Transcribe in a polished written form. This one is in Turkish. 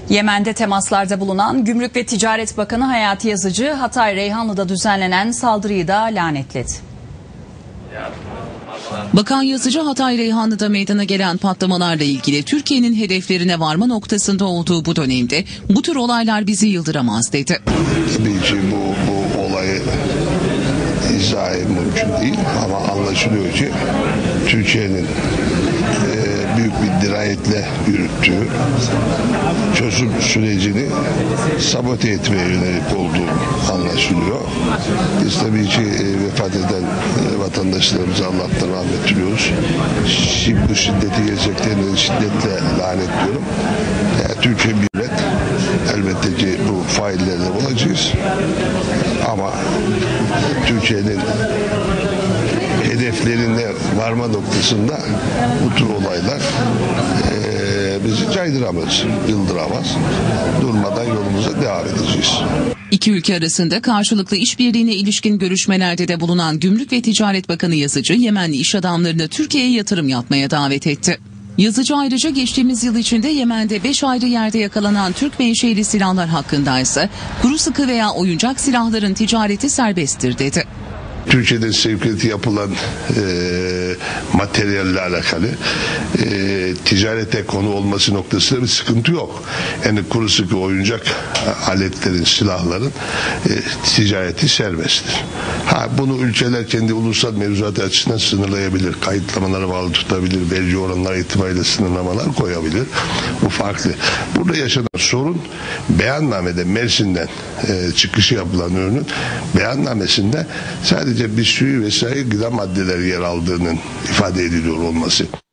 Yemen'de temaslarda bulunan Gümrük ve Ticaret Bakanı Hayati Yazıcı, Hatay Reyhanlı'da düzenlenen saldırıyı da lanetledi. Bakan Yazıcı, Hatay Reyhanlı'da meydana gelen patlamalarla ilgili Türkiye'nin hedeflerine varma noktasında olduğu bu dönemde bu tür olaylar bizi yıldıramaz dedi. Tabii ki bu olayı izah mümkün değil ama anlaşılıyor ki Türkiye'nin büyük bir dirayetle yürüttüğü çözüm sürecini sabote etmeye yönelik olduğu anlaşılıyor. Biz tabii ki vefat eden vatandaşlarımıza Allah'tan rahmet diliyoruz. Bu şiddeti gerçekten şiddetle lanetliyorum. Türkiye bir millet, elbette ki bu faillerle bulacağız. Ama Türkiye'nin hedeflerine varma noktasında bu tür olaylar bizi caydıramaz, yıldıramaz. Durmadan yolumuza devam edeceğiz. İki ülke arasında karşılıklı işbirliğine ilişkin görüşmelerde de bulunan Gümrük ve Ticaret Bakanı Yazıcı, Yemenli iş adamlarını Türkiye'ye yatırım yapmaya davet etti. Yazıcı ayrıca geçtiğimiz yıl içinde Yemen'de 5 ayrı yerde yakalanan Türk menşeli silahlar hakkında ise kuru sıkı veya oyuncak silahların ticareti serbesttir dedi. Türkiye'de sevkiyatı yapılan materyalle alakalı ticarete konu olması noktasında bir sıkıntı yok. Yani kuru sıkı oyuncak aletlerin, silahların ticareti serbesttir. Bunu ülkeler kendi ulusal mevzuatı açısından sınırlayabilir. Kayıtlamalara bağlı tutabilir. Vergi oranları itibariyle sınırlamalar koyabilir. Bu farklı. Burada yaşanan sorun beyannamede Mersin'den çıkışı yapılan ürünün beyannamesinde sadece bisküvi vesaire gıda maddeleri yer aldığının ifade ediliyor olması.